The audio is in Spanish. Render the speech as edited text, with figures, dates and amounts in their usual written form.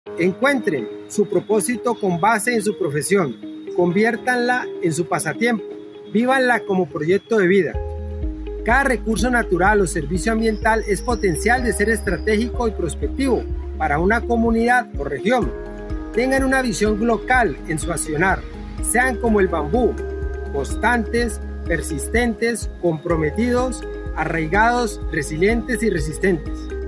Encuentren su propósito con base en su profesión, conviértanla en su pasatiempo, vívanla como proyecto de vida. Cada recurso natural o servicio ambiental es potencial de ser estratégico y prospectivo para una comunidad o región. Tengan una visión local en su accionar, sean como el bambú, constantes, persistentes, comprometidos, arraigados, resilientes y resistentes.